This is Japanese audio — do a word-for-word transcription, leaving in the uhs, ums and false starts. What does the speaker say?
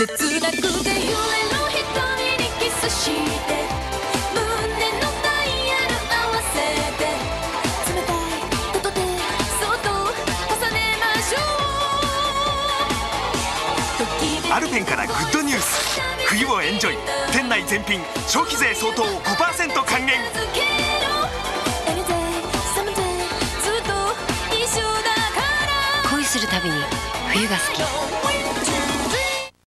切なくて揺れる瞳にキスして胸のダイヤル合わせて冷たい手と手そっと重ねましょう。アルペンからグッドニュース、冬をエンジョイ。店内全品消費税相当 ごパーセント 還元。 恋するたびに冬が好き。